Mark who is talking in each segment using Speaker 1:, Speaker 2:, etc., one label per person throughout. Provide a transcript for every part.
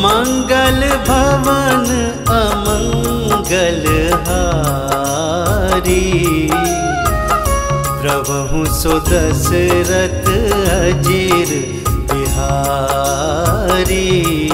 Speaker 1: मंगल भवन अमंगल हारी, प्रभु सो दशरथ अजीर बिहारी।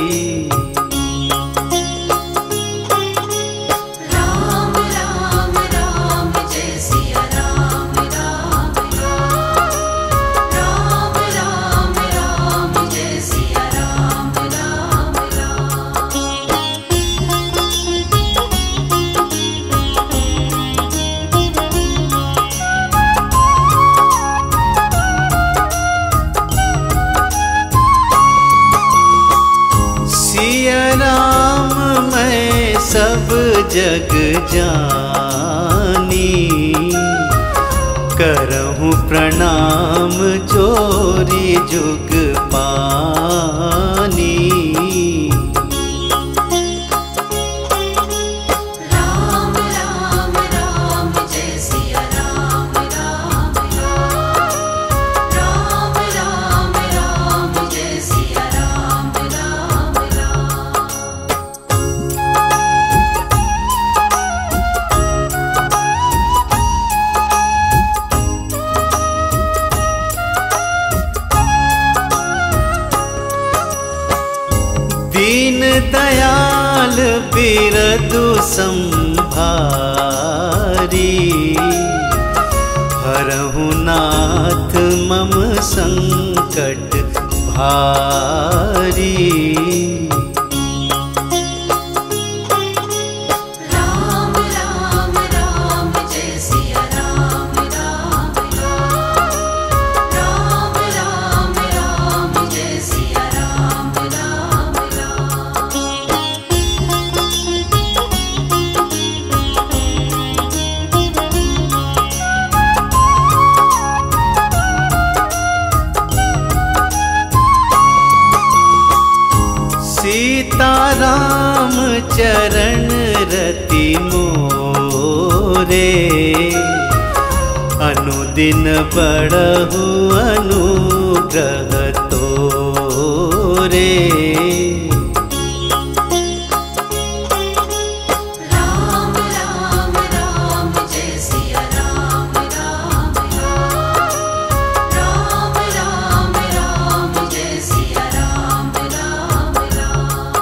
Speaker 1: सब जग जानी, करहूँ प्रणाम जोरी जुग पानी।
Speaker 2: राम राम राम जय सिया राम राम राम, राम राम राम जय सिया राम राम राम।
Speaker 1: दीन दयाल बिरदु संभारी, हरहु नाथ मम संकट भारी।
Speaker 2: राम राम राम जय सिया राम राम राम, राम राम राम जय सिया राम राम राम।
Speaker 1: सीताराम चरण रति मोरे, अनुदिन बढ़हु अनुग्रह तोरे।
Speaker 2: राम राम राम जय सिया राम राम राम, राम राम राम जय सिया राम राम राम।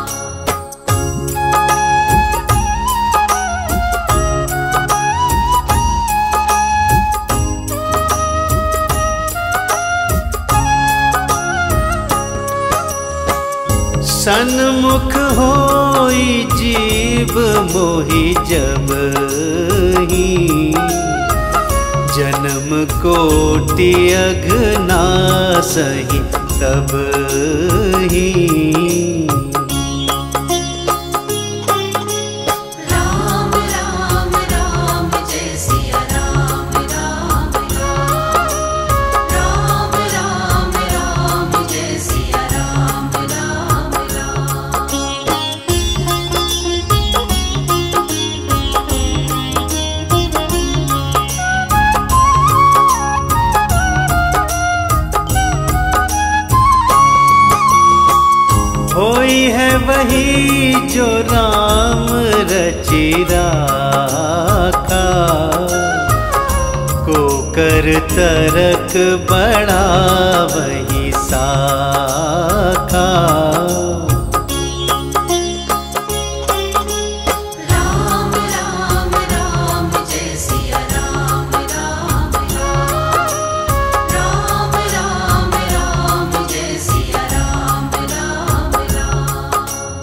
Speaker 1: सन्मुख होई जीव मोहि जबहि, जन्म कोटि अघनासहि तबहि।
Speaker 2: राम राम राम जय सिया राम राम राम, राम राम राम जय सिया राम राम राम।
Speaker 1: होई है वही जो राम रचि राखा, को कर तरक बड़ा वही साखा।
Speaker 2: राम राम राम जय सिया राम राम राम, राम राम राम जय सिया राम राम राम।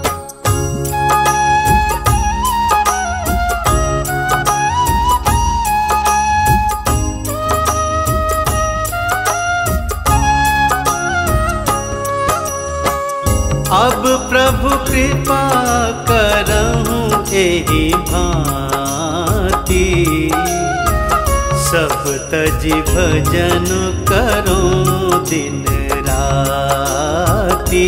Speaker 1: अब प्रभु कृपा करहूँ एहि भांति, सब तजि भजन करो दिन राति।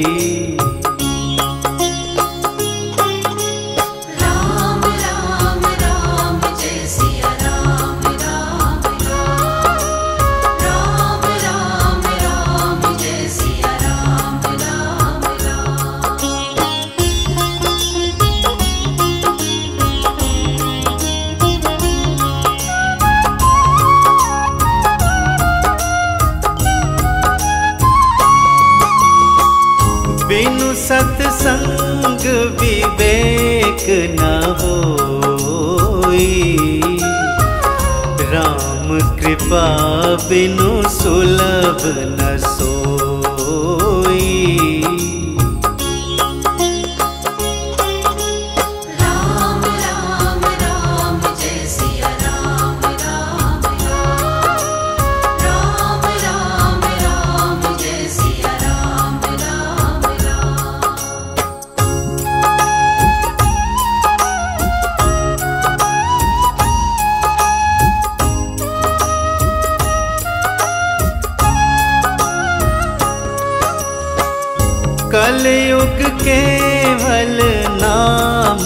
Speaker 2: राम राम राम जय सिया राम राम राम, राम राम राम जय सिया राम राम राम।
Speaker 1: बिनु सत्संग विवेक न होई, राम कृपा बिनु सुलभ न सोई।
Speaker 2: राम राम राम जय सिया राम राम राम। राम राम राम जय सिया राम राम राम।
Speaker 1: कलयुग केवल नाम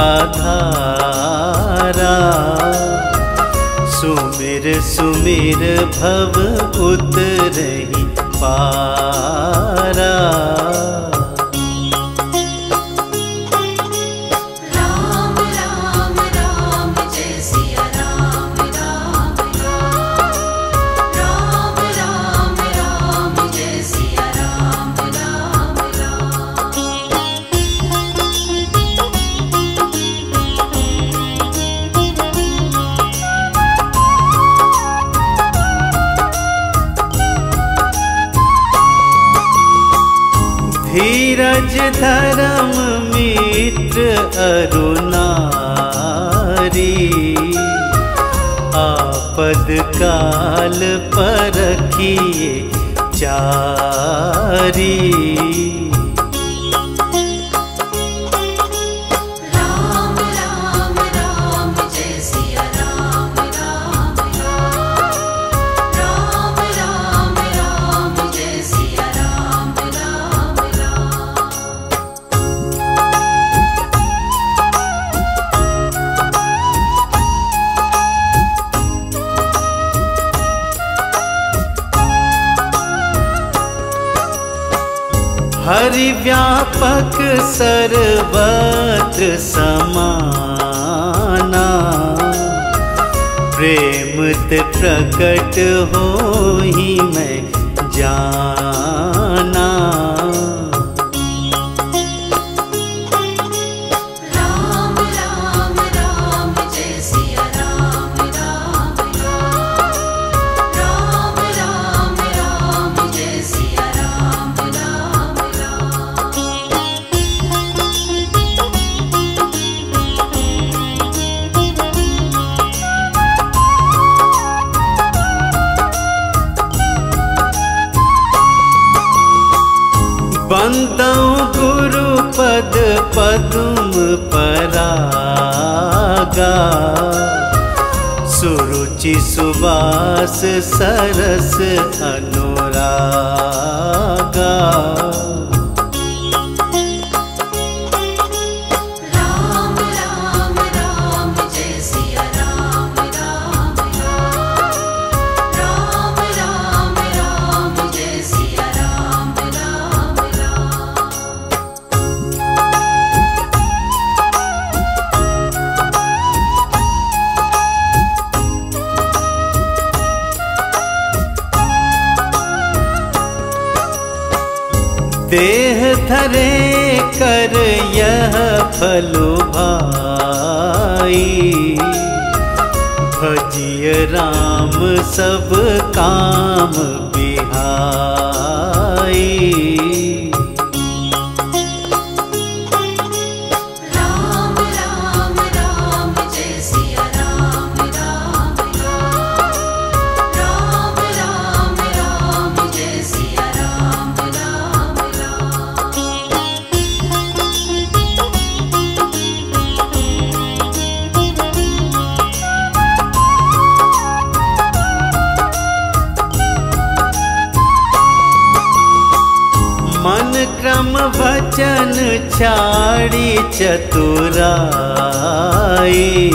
Speaker 1: आधारा, सुमिर सुमिर भव उतरहि पारा।
Speaker 2: राम राम राम जय सिया राम राम राम। राम राम राम जय सिया राम राम राम।
Speaker 1: धीरज धर्म मित्र अरु नारी, आपद काल परखिए चारी।
Speaker 2: राम राम राम जय सिया राम राम राम। राम राम राम जय सिया राम राम राम।
Speaker 1: हरि व्यापक सर्वत्र समाना, प्रेम ते प्रकट होहि मैं जाना।
Speaker 2: राम राम राम जय सिया राम राम राम। राम राम राम जय सिया राम राम राम।
Speaker 1: बंदौ गुरु पद पद्म परागा, सुरुचि सुबास सरस अनुरागा।
Speaker 2: राम राम राम जय सिया राम राम राम। राम राम राम जय सिया राम राम राम।
Speaker 1: देह धरे कर यह फलो भाई, भजिय राम सब काम बिहाई।
Speaker 2: राम राम राम जय सिया राम राम राम। राम राम राम जय सिया राम राम राम।
Speaker 1: मन क्रम वचन छाड़ी चतुराई,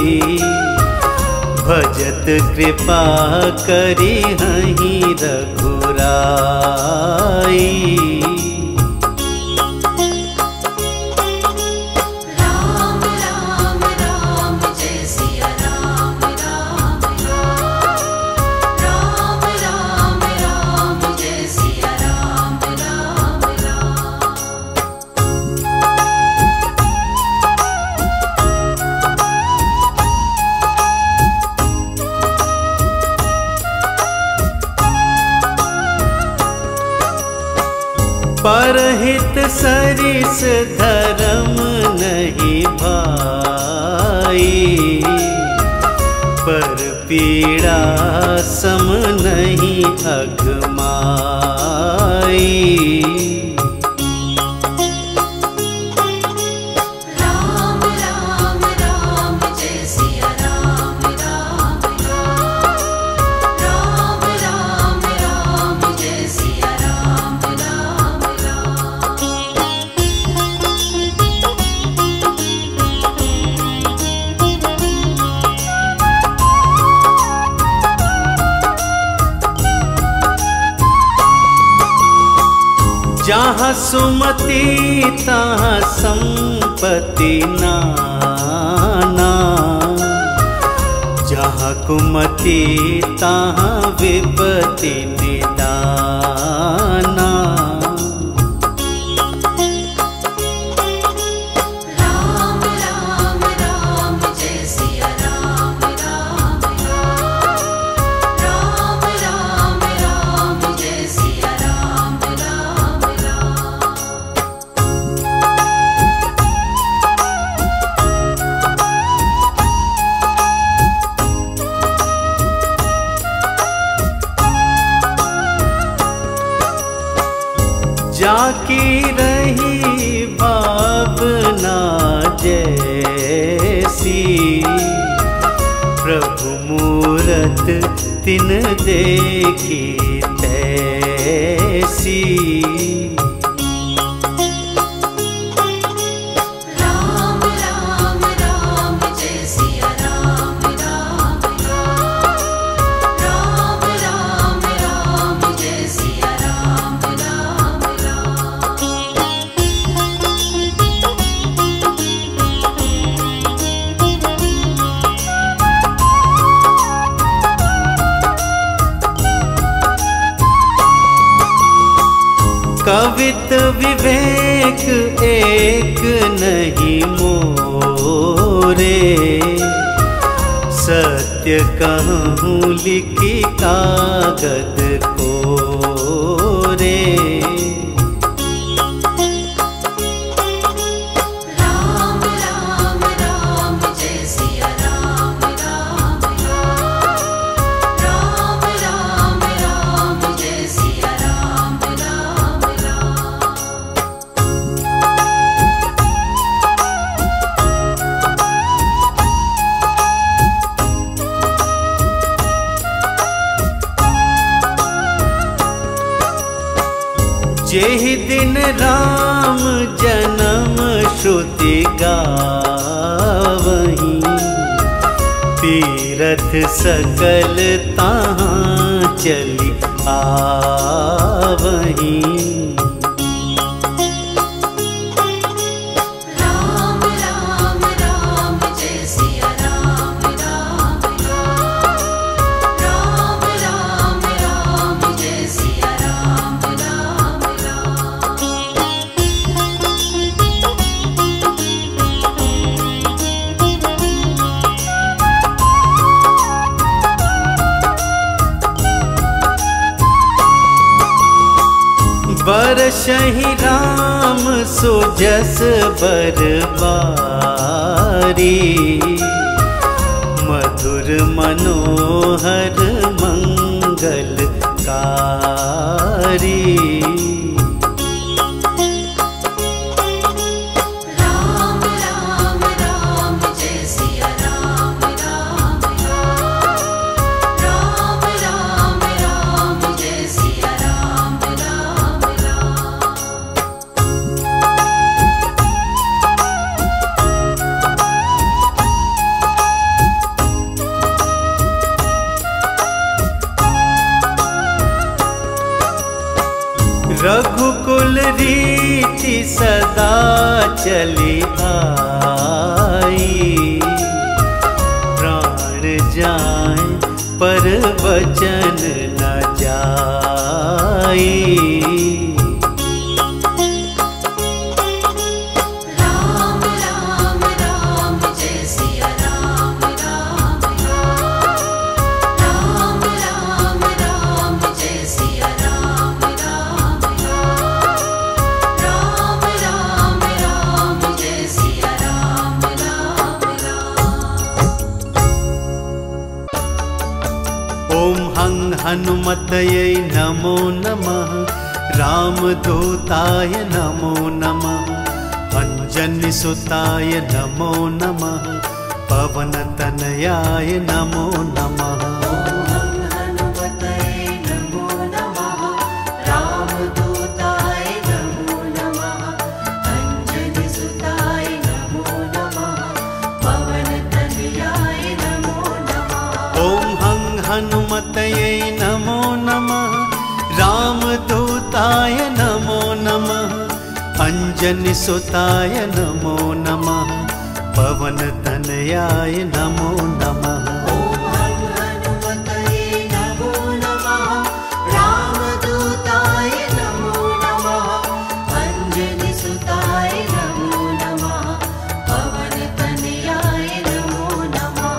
Speaker 1: भजत कृपा करी हहि रघुराई।
Speaker 2: राम राम राम जय सिया राम राम राम। राम राम राम जय सिया राम राम राम।
Speaker 1: सरिस धर्म नहीं भाई, पर पीड़ा सम नहीं अगमाई।
Speaker 2: राम राम राम जय सिया राम राम राम। राम राम राम जय सिया राम राम राम।
Speaker 1: जहाँ सुमति तहाँ संपत्ति नाना, जहाँ कुमति तहाँ विपत्ति निदाना।
Speaker 2: राम राम राम जय सिया राम राम राम। राम राम राम जय सिया राम राम राम।
Speaker 1: जाकी रही भावना जैसी, प्रभु मूरत तिन देखी तैसी।
Speaker 2: राम राम राम जय सिया राम राम राम। राम राम राम जय सिया राम राम राम।
Speaker 1: कवित विवेक एक नहीं मोरे, सत्य कहूँ लिखी कागद कोरे।
Speaker 2: राम राम राम जय सिया राम राम राम। राम राम राम जय सिया राम राम राम।
Speaker 1: जेहि दिन राम जन्म श्रुति गावहीं, तीरथ सकल तहाँ चली आवहीं।
Speaker 2: राम राम राम जय सिया राम राम राम। राम राम राम जय सिया राम राम राम।
Speaker 1: बरसहि राम सुजस बरबारी, मधुर मनोहर मंगलकारी।
Speaker 2: राम राम राम जय सिया राम राम राम। राम राम राम जय सिया राम राम राम।
Speaker 1: रघुकुल रीति सदा चली आई, प्राण जाए पर वचन न जाई।
Speaker 2: राम राम राम जय सिया राम राम राम। राम राम राम जय सिया राम राम राम। राम
Speaker 1: हनुमतये नमो नमः। रामदूताय नमो नमः। अंजनीसुताय नमो नमः। पवनतनयाय नमो नमः।
Speaker 2: हनुमतये नमो नमः। रामदूताय नमो नमः। अंजनीसुताय नमो नमः। पवनतनयाय नमो नमः।
Speaker 1: ॐ हं हनुमतये नमो नमः। रामदूताय नमो नमः। अंजनीसुताय नमो नमः। पवनतनयाय नमो नमः।
Speaker 2: हनुमतये नमो नमः। रामदूताय नमो नमः। अंजनीसुताय नमो नमः। पवनतनयाय नमो नमः।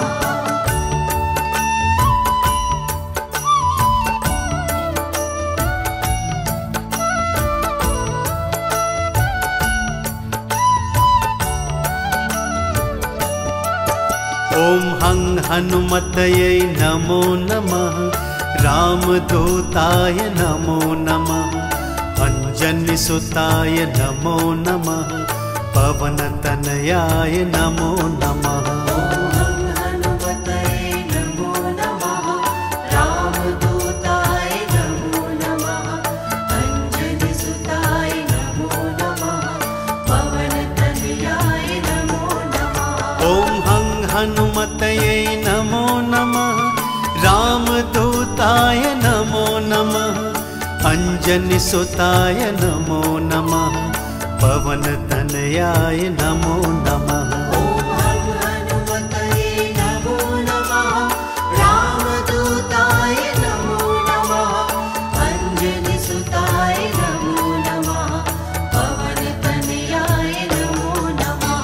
Speaker 1: ॐ हं हनुमतये नमो नमः। रामदूताय नमो नमः। अंजनीसुताय नमो नमः। पवनतनयाय नमो नमः।
Speaker 2: हनुमतये नमो नमः। रामदूताय नमो नमः। अंजनीसुताय नमो नमः। पवनतनयाय नमो नमः।
Speaker 1: ॐ हं हनुमतये नमो नमः। रामदूताय नमो नमः। अंजनीसुताय नमो नमः। पवनतनयाय नमो नमः।
Speaker 2: हनुमतये नमो नमः। रामदूताय नमो नमः। अंजनीसुताय नमो नमः। पवनतनयाय नमो नमः।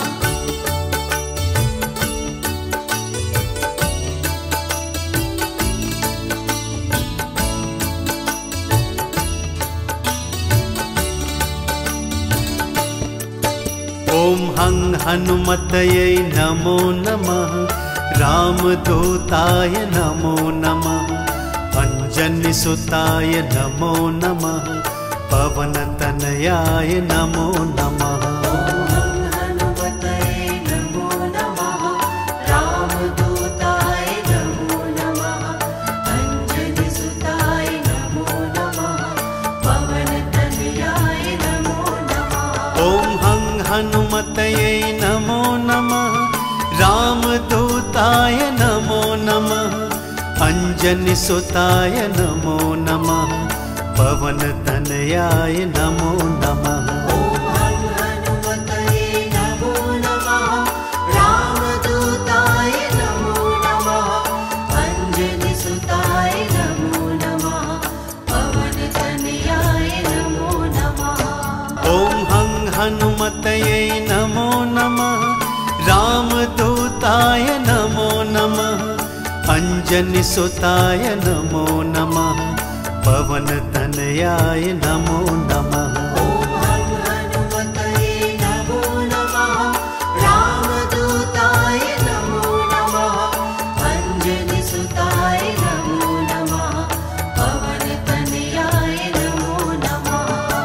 Speaker 1: ॐ हं हनुमतये नमो नमः। रामदूताय नमो नमः। अंजनीसुताय नमो नमः। पवनतनयाय नमो नमः।
Speaker 2: हनुमतये नमो नमः। रामदूताय नमो नमः। अंजनीसुताय नमो नमः। पवनतनयाय नमो नमः।
Speaker 1: ॐ हं हनुमतये नमो नमः। रामदूताय नमो नमः। अंजनीसुताय नमो नमः। पवनतनयाय नमो नमः।
Speaker 2: हनुमतये नमो नमः। रामदूताय नमो नमः। अंजनीसुताय नमो नमः। पवनतनयाय नमो नमः।
Speaker 1: ॐ हं हनुमतये नमो नमः। रामदूताय नमो नमः। अंजनीसुताय नमो नमः। पवनतनयाय नमो नमः।
Speaker 2: हनुमतये नमो नमः। रामदूताय नमो नमः। अंजनीसुताय नमो नमः। पवनतनयाय नमो नमः।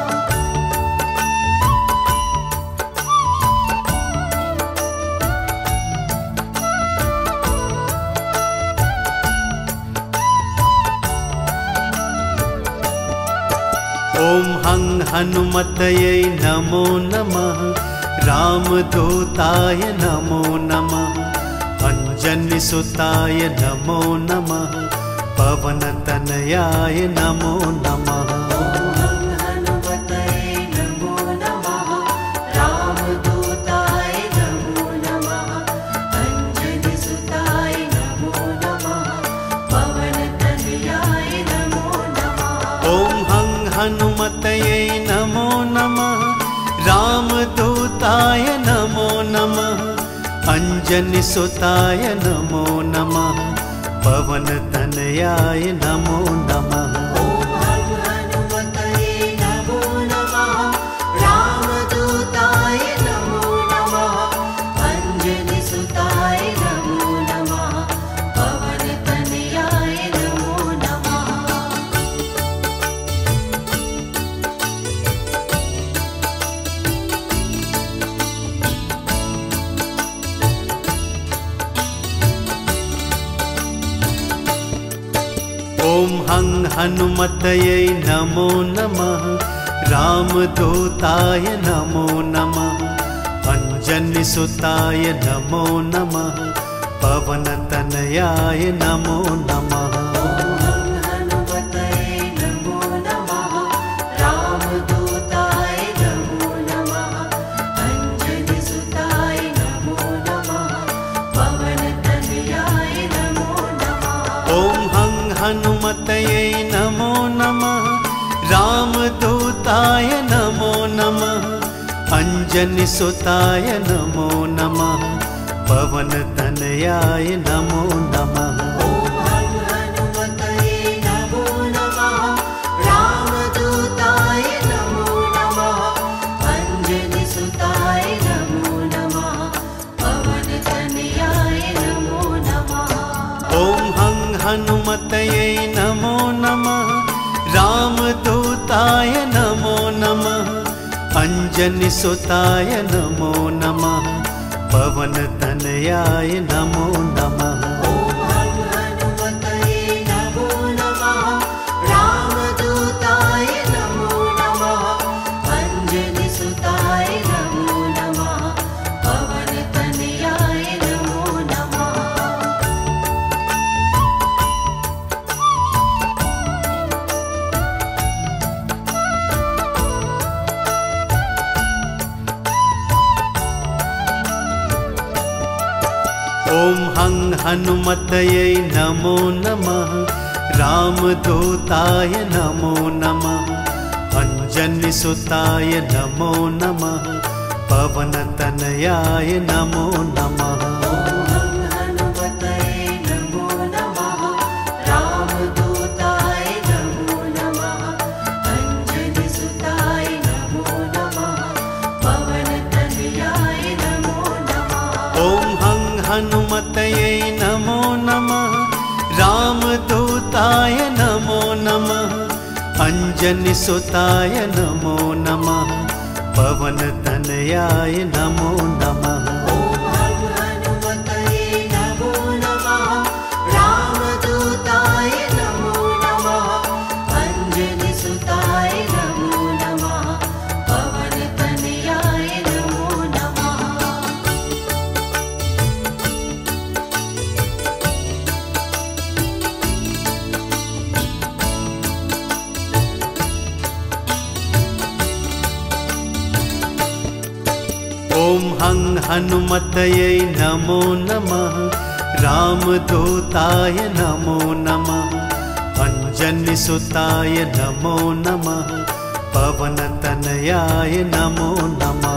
Speaker 1: ॐ हं हनुमतये नमो नमः। रामदूताय नमो नमः। अंजनीसुताय नमो नमः। पवनतनयाय नमो नमः।
Speaker 2: हनुमतये नमो नमः। रामदूताय नमो नमः। अंजनीसुताय नमो नमः। पवनतनयाय नमो नमः।
Speaker 1: ॐ हं हनुमतये नमो नमः। रामदूताय नमो नमः। अंजनीसुताय नमो नमः। पवनतनयाय नमो नमः।
Speaker 2: हनुमतये नमो नमः। रामदूताय नमो नमः। अंजनीसुताय नमो नमः। पवनतनयाय नमो नमः।
Speaker 1: ॐ हं हनुमतये नमो नमः। रामदूताय नमो नमः। अंजनीसुताय नमो नमः। पवनतनयाय नमो नमः। हनुमतये नमो नमः। रामदूताय नमो नमः। अंजनीसुताय नमो नमः। पवनतनयाय नमो नमः। हनुमतये नमो नमः। रामदूताय नमो नमः। अंजनीसुताय नमो नमः। पवनतनयाय नमो नमः। ॐ हं हनुमतये नमो नमः। रामदूताय नमो नमः। अंजनीसुताय नमो नमः। पवनतनयाय नमो नमः। हनुमतये नमो नमः। रामदूताय नमो नमः। अंजनीसुताय नमो नमः। पवनतनयाय नमो नमः। ॐ हं हनुमतये नमो नमः। रामदूताय नमो नमः। अंजनीसुताय नमो नमः। पवनतनयाय नमो नमः।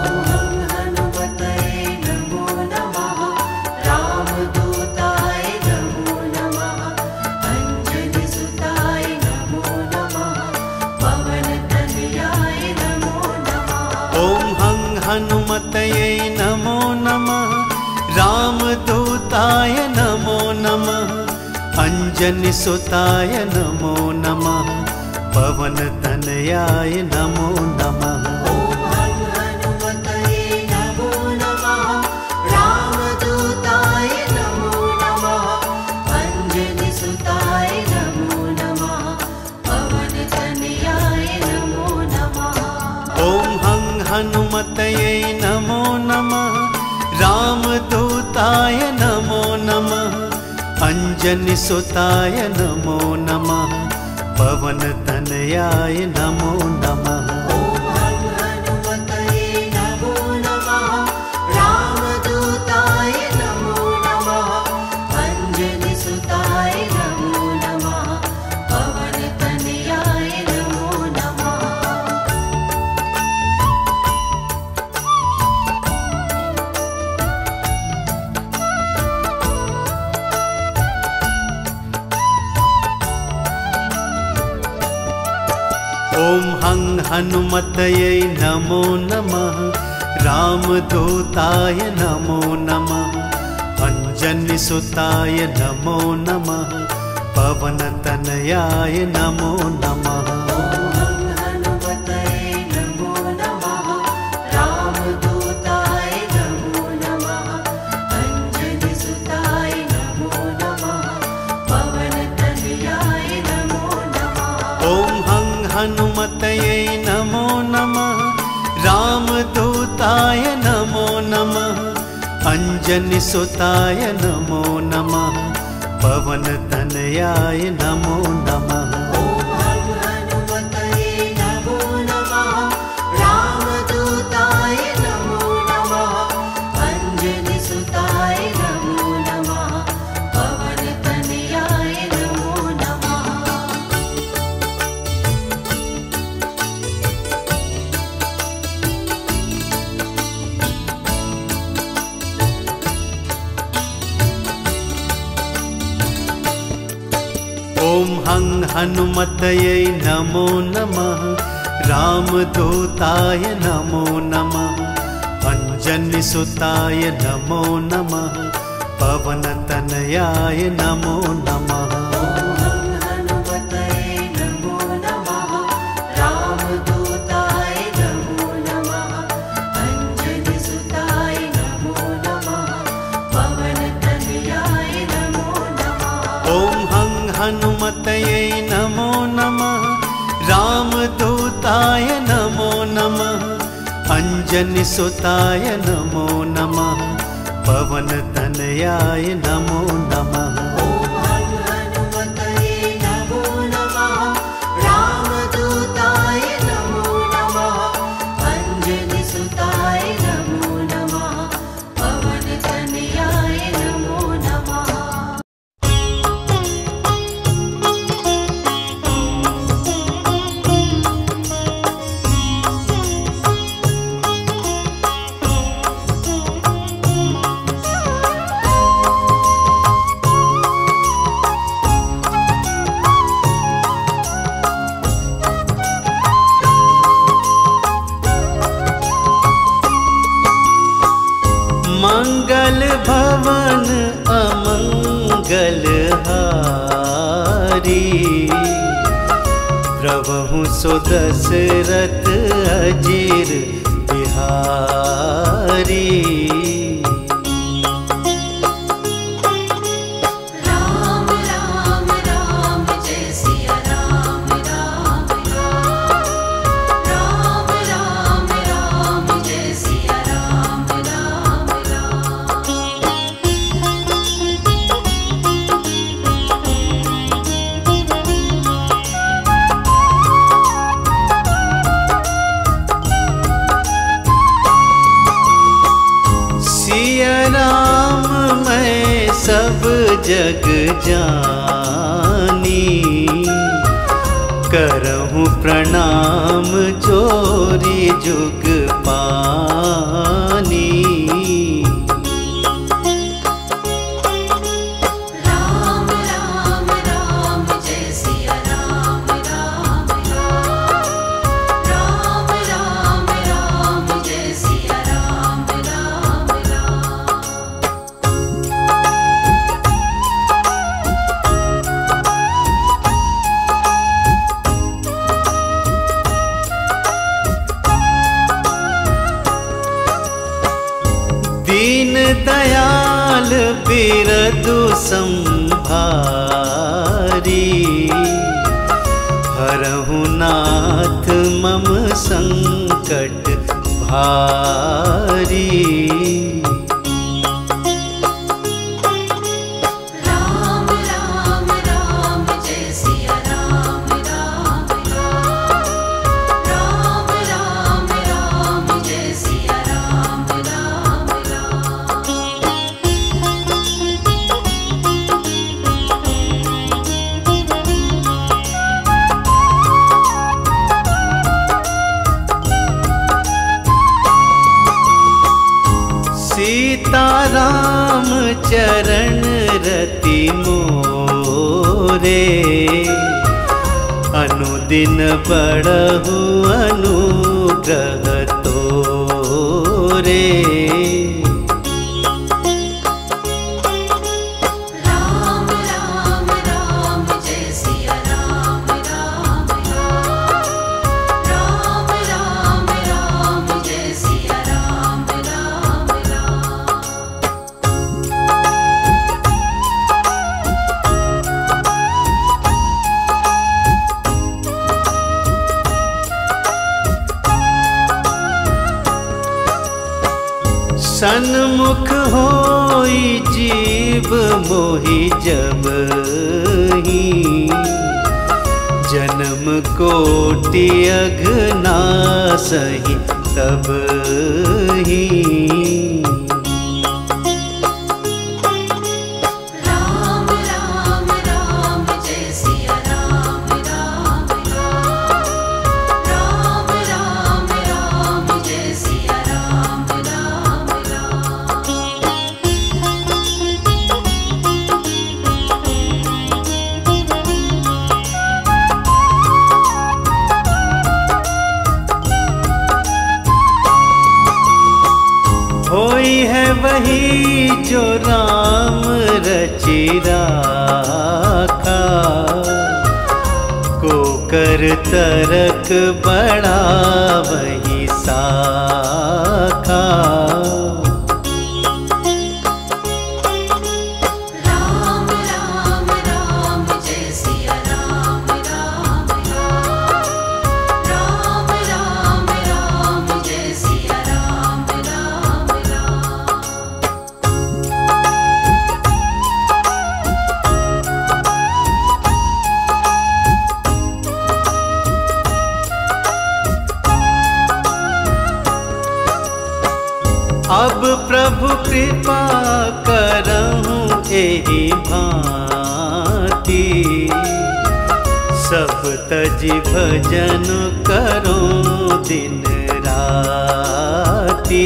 Speaker 1: हनुमतये नमो नमः। रामदूताय नमो नमः। अंजनीसुताय नमो नमः। पवनतनयाय नमो नमः। हनुमतये नमो नमः। रामदूताय नमो नमः। अंजनीसुताय नमो नमः। पवनतनयाय नमो नमः। ॐ हं हनुमतये नमो नमः। रामदूताय नमो नमः। अंजनीसुताय नमो नमः। पवनतनयाय नमो नमः।
Speaker 2: हनुमतये
Speaker 1: हनुमतये नमो नमः। रामदूताय नमो नमः। अंजनीसुताय नमो नमः। पवनतनयाय नमो नमः।
Speaker 2: हनुमतये नमो नमः। रामदूताय नमो नमः। अंजनीसुताय नमो नमः। पवनतनयाय नमो नमः।
Speaker 1: ॐ हं हनुमतये नमो नमः। रामदूताय नमो नमः। अंजनीसुताय नमो नमः। पवनतनयाय नमो नमः।
Speaker 2: हनुमतये नमो नमः। रामदूताय नमो नमः। अंजनीसुताय नमो नमः। पवनतनयाय नमो नमः।
Speaker 1: ॐ हं हनुमतये नमो नमः। रामदूताय नमो नमः। अंजनीसुताय नमो नमः। पवनतनयाय नमो नमः।
Speaker 2: हनुमतये नमो नमः। रामदूताय नमो नमः। अंजनीसुताय नमो नमः। पवनतनयाय नमो नमः।
Speaker 1: मंगल भवन अमंगल हारी। प्रभु सुदशरथ अजीर बिहारी।
Speaker 2: राम राम राम जय सिया राम राम राम। राम राम राम जय सिया राम राम राम।
Speaker 1: सिया राम मैं सब जग जानी। करहूँ प्रणाम जोरी जुग पानी।
Speaker 2: राम राम राम जय सिया राम राम राम। राम राम राम जय सिया राम राम राम।
Speaker 1: दीन दयाल बिरदु संभारी। हरहु नाथ मम संकट भारी।
Speaker 2: राम राम राम जय सिया राम राम राम। राम राम राम जय सिया राम राम राम।
Speaker 1: सीताराम चरण रति मोरे। अनुदिन बढ़हु अनुग्रह तोरे।
Speaker 2: राम राम राम जय सिया राम राम राम। राम राम राम जय सिया राम राम राम।
Speaker 1: सन्मुख होई जीव मोहि जब ही, जन्म कोटि अघनासहि तब ही।
Speaker 2: राम राम राम जय सिया राम राम राम। राम राम राम जय सिया राम राम राम।
Speaker 1: होई है वही जो राम रचि राखा, को कर तरक बड़ा वही साखा।
Speaker 2: राम राम राम जय सिया राम राम राम। राम राम राम जय सिया राम राम राम।
Speaker 1: अब प्रभु कृपा करहूँ एहि भांति, सब तजि भजन करूँ दिन राति।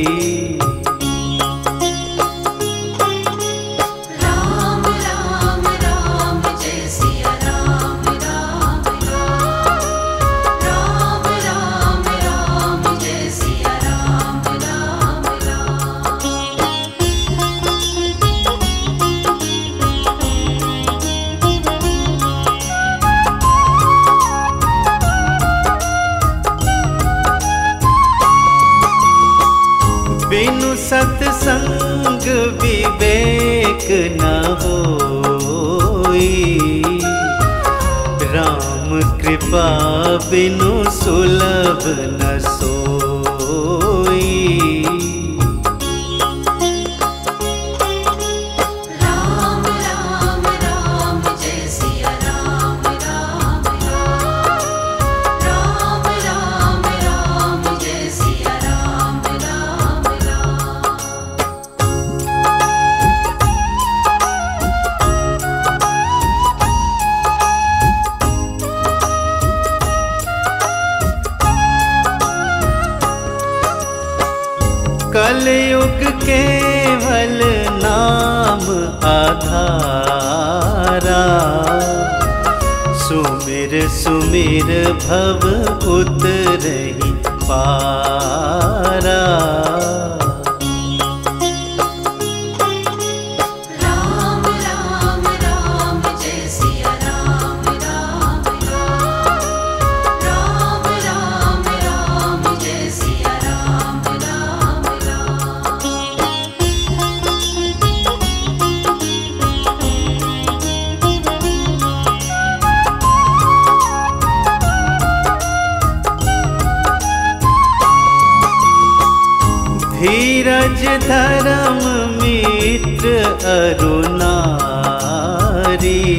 Speaker 2: राम राम राम जय सिया राम राम राम। राम राम राम जय सिया राम राम राम।
Speaker 1: बिनु सत्संग विवेक न होई, राम कृपा बिनु सुलभ न सोई।
Speaker 2: राम राम राम जय सिया राम राम राम। राम राम राम जय सिया राम राम राम।
Speaker 1: कलयुग केवल नाम आधारा, सुमिर सुमिर भव उतरहि पारा।
Speaker 2: राम राम राम जय सिया राम राम राम। राम राम राम जय सिया राम राम राम।
Speaker 1: धीरज धर्म मित्र अरु नारी,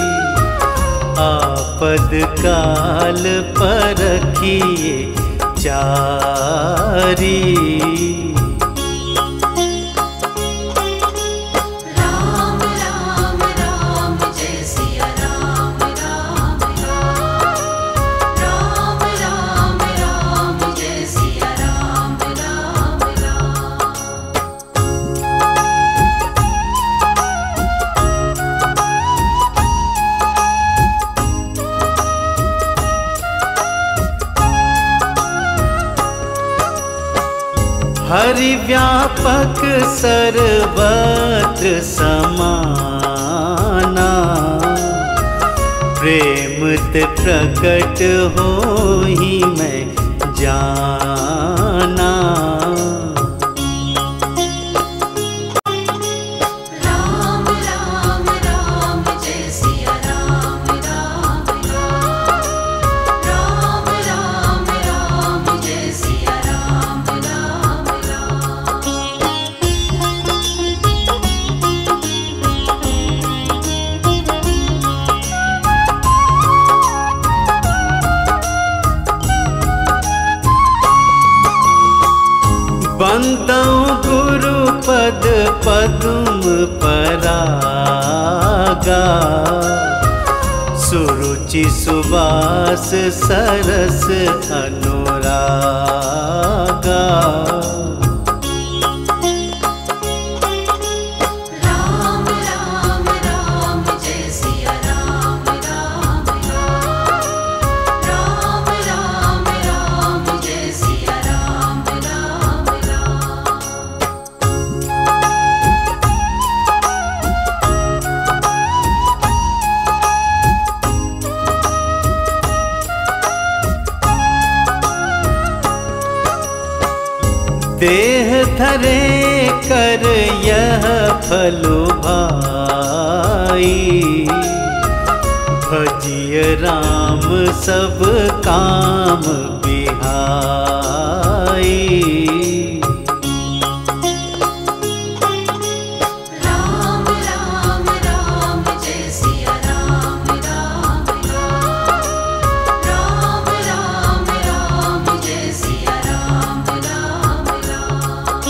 Speaker 1: आपद काल परखिए चारी।
Speaker 2: राम राम राम जय सिया राम राम राम। राम राम राम जय सिया राम राम राम।
Speaker 1: हरि व्यापक सर्वत्र समाना, प्रेम ते प्रकट होहि मैं जाना।
Speaker 2: राम राम राम जय सिया राम राम राम। राम राम राम जय सिया राम राम राम।
Speaker 1: बंदौ गुरु पद पद्म परागा, सुरुचि सुबास सरस अनुरागा।
Speaker 2: राम राम राम जय सिया राम राम राम। राम राम राम जय सिया राम राम राम।
Speaker 1: देह धरे कर यह फल भाई, भजिय राम सब काम बिहाई।
Speaker 2: राम राम राम जय सिया राम राम राम। राम राम राम जय सिया राम राम राम।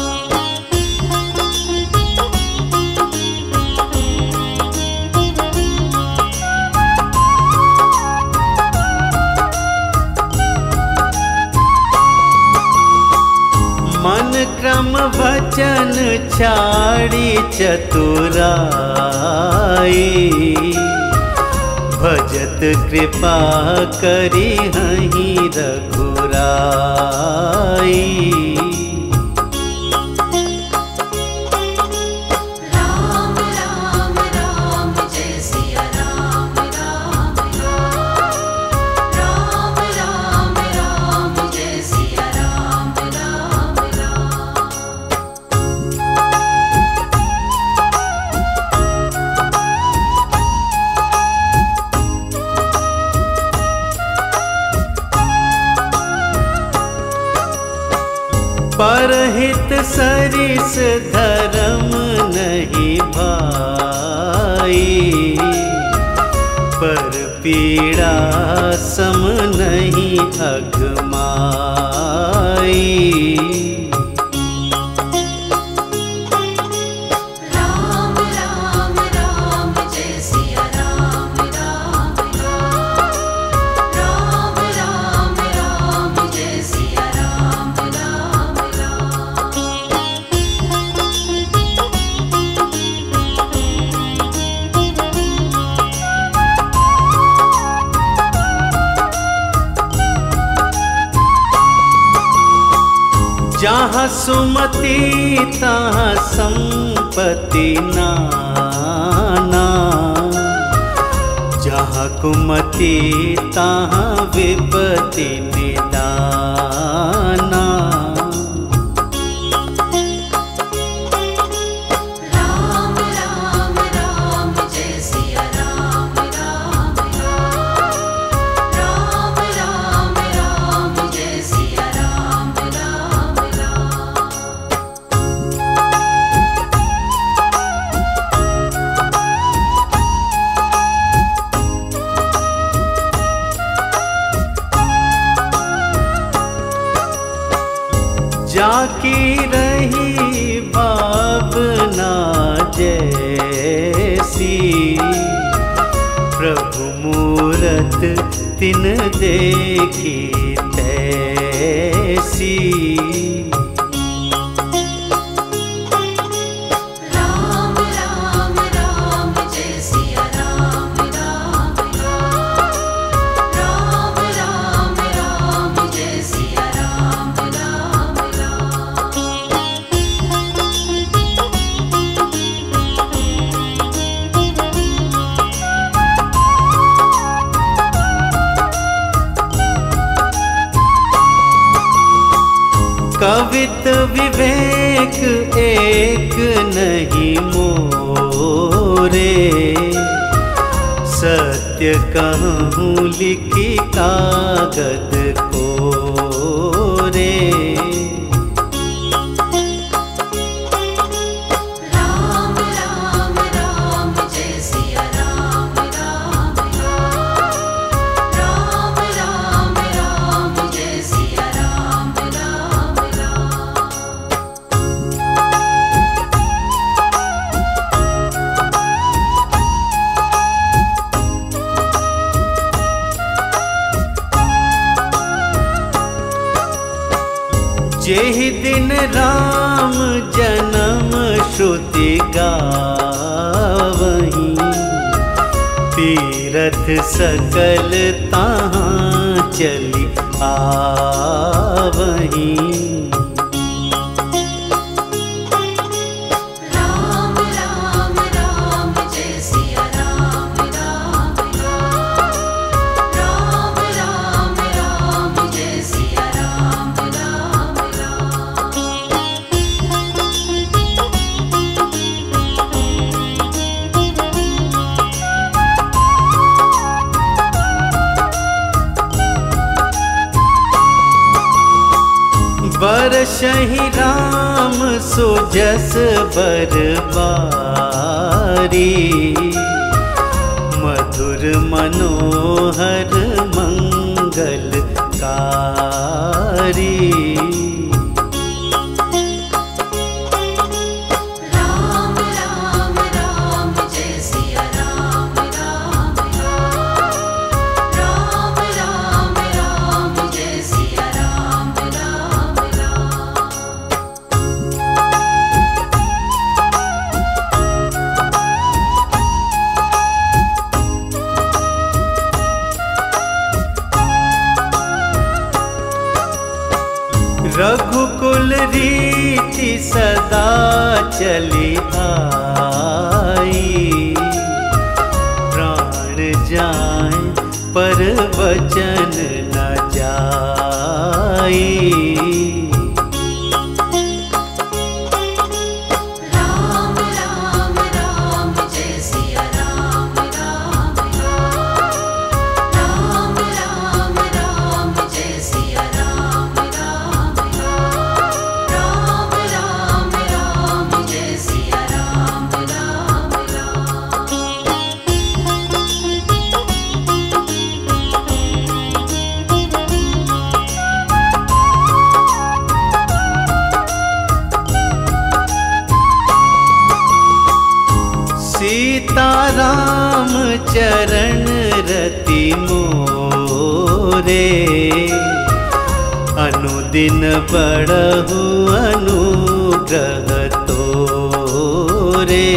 Speaker 1: मन क्रम वचन छाड़ी चतुराई, भजत कृपा करी हहीं रघुराई।
Speaker 2: राम राम राम जय सिया राम राम राम। राम राम राम जय सिया राम राम राम।
Speaker 1: परहित सरिस धर्म नहीं भाई, पर पीड़ा सम नहीं अगमाई।
Speaker 2: राम राम राम जय सिया राम राम राम। राम राम राम जय सिया राम राम राम।
Speaker 1: जहाँ सुमति तहाँ संपत्ति नाना, जहाँ कुमति तहाँ विपत्ति निदाना।
Speaker 2: राम राम राम जय सिया राम राम राम। राम राम राम जय सिया राम राम राम।
Speaker 1: जाकी रही भावना जैसी, प्रभु मूरत तिन देखी तैसी।
Speaker 2: राम राम राम जय सिया राम राम राम। राम राम राम जय सिया राम राम राम।
Speaker 1: कवित विवेक एक नहीं मोरे, सत्य कहूँ लिखी कागद कोरे।
Speaker 2: राम राम राम जय सिया राम राम राम। राम राम राम जय सिया राम राम राम।
Speaker 1: दिन राम जन्म श्रुति गावहीं, तीरथ सकल तहाँ चली आवहीं।
Speaker 2: राम राम राम जय सिया राम राम राम, राम राम राम जय सिया राम राम राम।
Speaker 1: बरसहि राम सुजस बरबारी, मधुर मनोहर मंगलकारी।
Speaker 2: राम राम राम जय सिया राम राम राम, राम राम राम जय सिया राम राम राम।
Speaker 1: रघुकुल रीति सदा चली आई, प्राण जाए पर वचन न जाई।
Speaker 2: राम राम राम जय सिया राम राम राम, राम राम राम जय सिया राम राम राम, राम राम राम जय सिया राम राम राम।
Speaker 1: सीताराम चरण रति मोरे, अनुदिन बढ़हु अनुग्रह तोरे।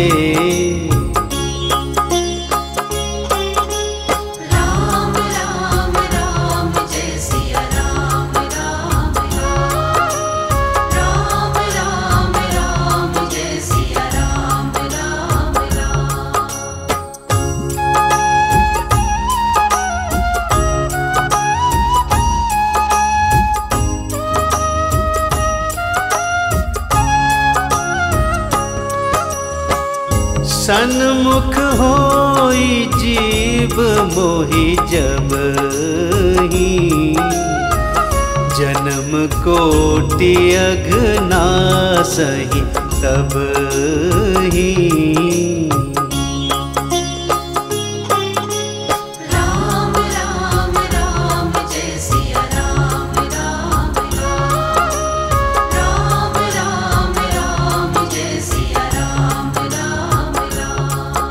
Speaker 2: राम राम राम जय सिया राम राम राम, राम राम राम जय सिया राम राम राम।
Speaker 1: सन्मुख होई जीव मोहि जबहि, जन्म कोटि अघनासहि तबहि।
Speaker 2: राम राम राम जय सिया राम राम राम, राम राम राम जय सिया राम राम राम।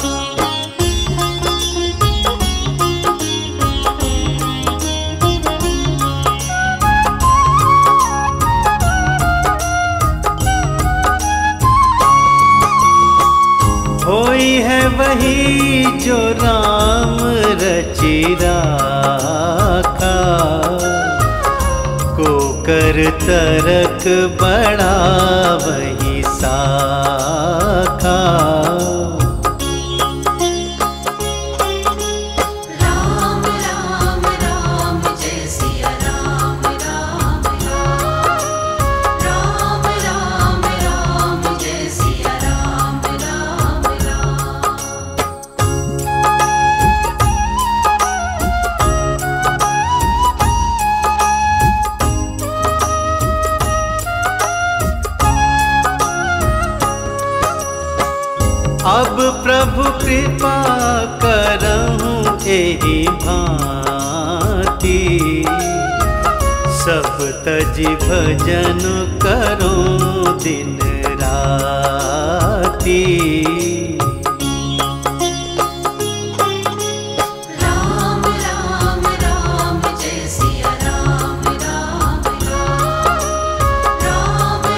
Speaker 1: होई है वही जो राम रचि राखा, को कर तरक बड़ा वही साखा।
Speaker 2: राम राम राम जय सिया राम राम राम, राम राम राम जय सिया राम राम राम।
Speaker 1: अब प्रभु कृपा करहूँ एहि भांति, सब तजि भजन करो दिन राति।
Speaker 2: राम राम राम जय सिया राम राम राम, राम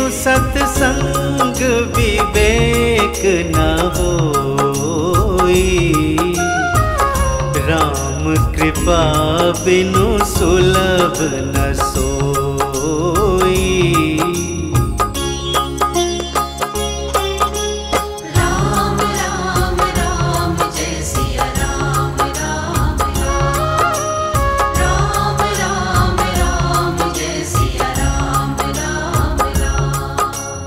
Speaker 1: सत्संग विवेक न होई, राम कृपा बिनु सुलभ न सोई।
Speaker 2: राम राम राम जय सिया राम राम राम। राम राम राम जय सिया राम राम राम।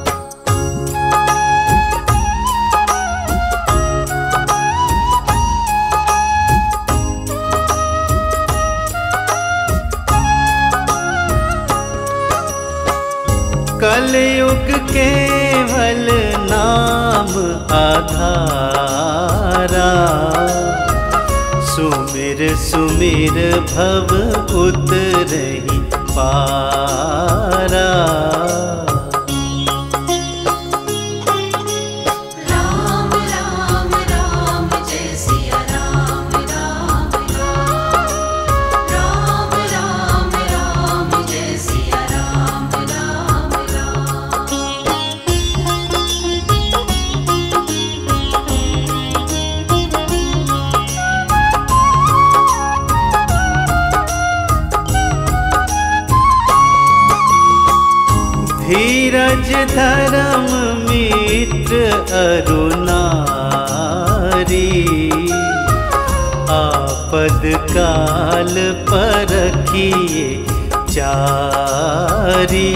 Speaker 1: कलयुग केवल नाम आधारा, सुमिर सुमिर भव उतरहि पारा।
Speaker 2: राम राम राम जय सिया राम राम राम। राम राम राम जय सिया राम राम राम।
Speaker 1: धीरज धर्म मित्र अरु नारी, आपद काल परखिए चारी।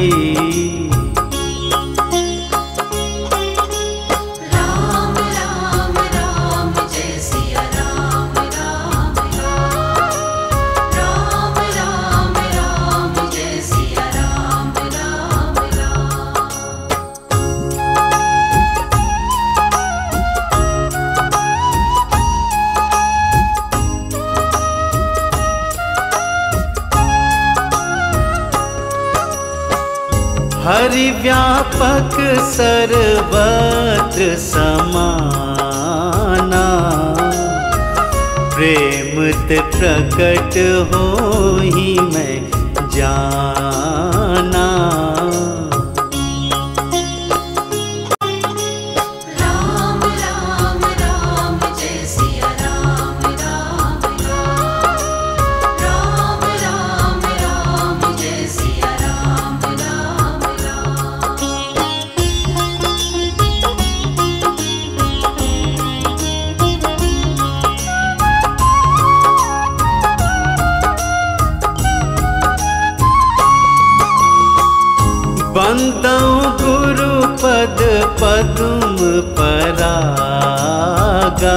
Speaker 2: राम राम राम जय सिया राम राम राम। राम राम राम जय सिया राम राम राम।
Speaker 1: हरि व्यापक सर्वत्र समाना, प्रेम ते प्रकट होहि मैं जाना।
Speaker 2: राम राम राम जय सिया राम राम राम। राम राम राम जय सिया राम राम राम।
Speaker 1: बंदौ गुरु पद पदुम परागा,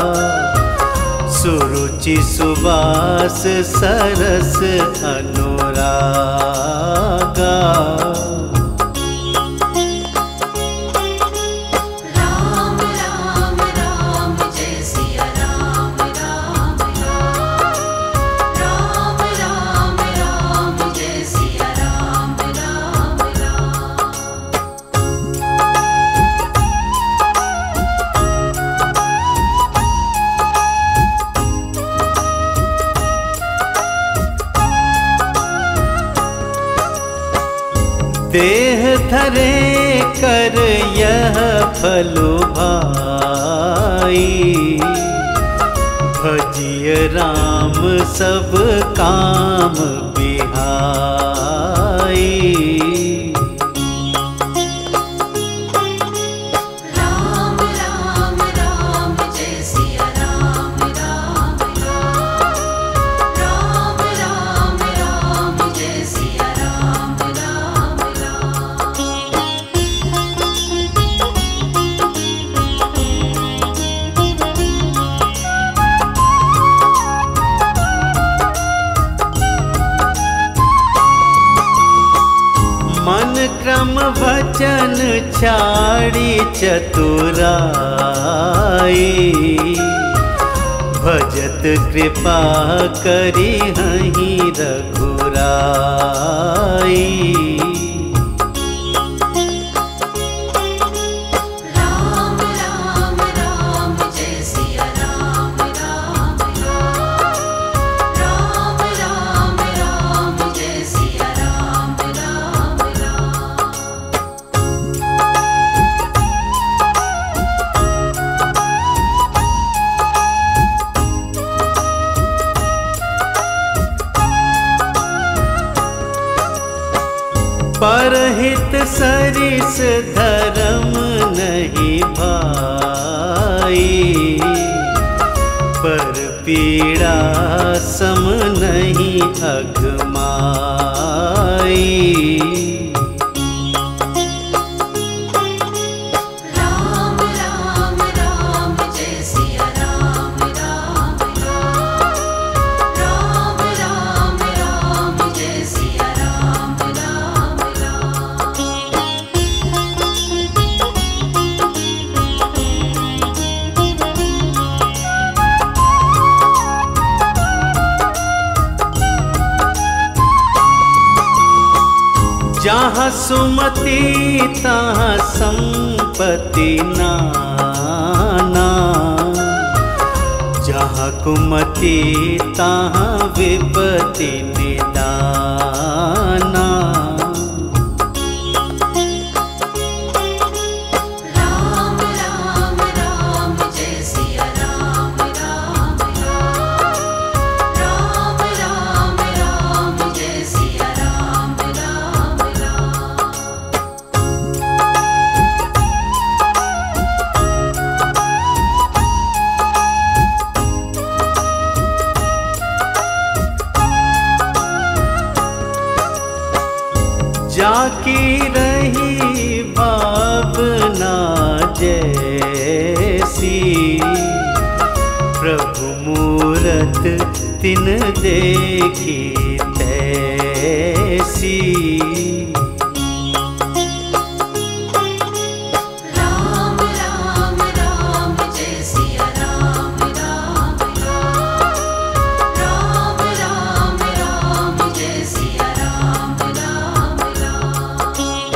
Speaker 1: सुरुचि सुबास सरस अनुरागा।
Speaker 2: राम राम राम जय सिया राम राम राम। राम राम राम जय सिया राम राम राम।
Speaker 1: देह धरे कर यह फलो भाई, भजिय राम सब काम बिहाई।
Speaker 2: राम राम राम जय सिया राम राम राम। राम राम राम जय सिया राम राम राम।
Speaker 1: मन क्रम वचन छाड़ी चतुराई, भजत कृपा करी हहीं रघुराई।
Speaker 2: राम राम राम जय सिया राम राम राम। राम राम राम जय सिया राम राम राम।
Speaker 1: परहित सरिस धर्म नहीं भाई, पर पीड़ा सम नहीं अघमाई।
Speaker 2: राम राम राम जय सिया राम राम राम। राम राम राम जय सिया राम राम राम।
Speaker 1: जहाँ सुमति तहाँ संपत्ति नाना, जहाँ कुमति तहाँ विपत्ति निदाना।
Speaker 2: राम राम राम जय सिया राम राम राम। राम राम राम जय सिया राम राम राम।
Speaker 1: जाकी रही भावना जैसी, प्रभु मूरत तिन देखी तैसी।
Speaker 2: राम राम राम जय सिया राम राम राम। राम राम राम जय सिया राम राम राम।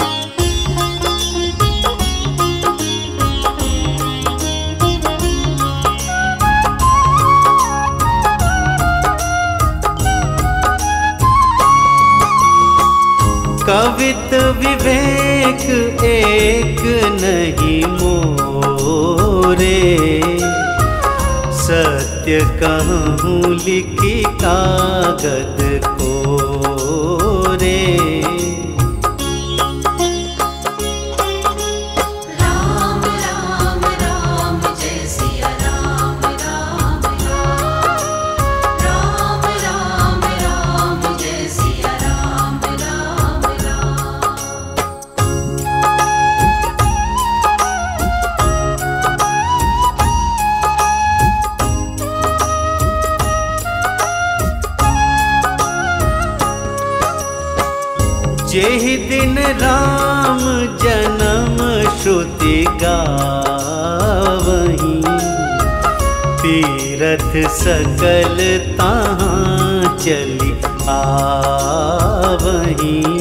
Speaker 1: कवित विवेक एक नहीं मोरे, सत्य कहूँ लिखी कागद कोरे।
Speaker 2: राम राम राम जय सिया राम राम राम। राम राम राम जय सिया राम राम राम।
Speaker 1: जेहि दिन राम जन्म श्रुति गावहीं, तीरथ सकल तहाँ चली आवहीं।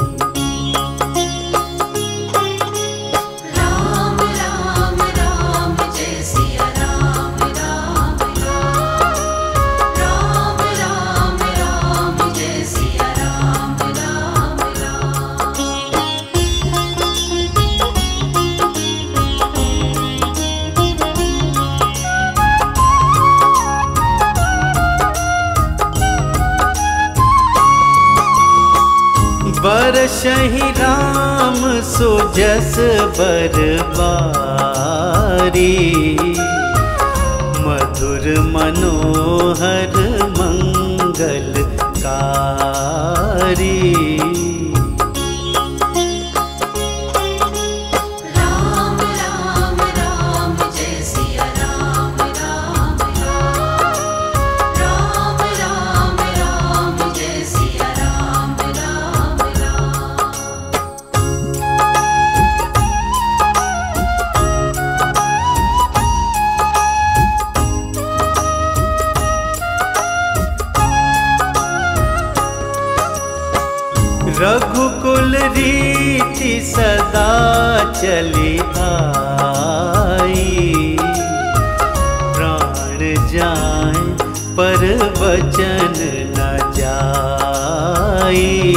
Speaker 2: राम राम राम जय सिया राम राम राम। राम राम राम जय सिया राम राम राम।
Speaker 1: बरसहि राम सुजस बरबारी, मधुर मनोहर मंगलकारी।
Speaker 2: राम राम राम जय सिया राम राम राम। राम राम राम जय सिया राम राम राम।
Speaker 1: रघुकुल रीति सदा चली आई, प्राण जाए पर वचन न जाई।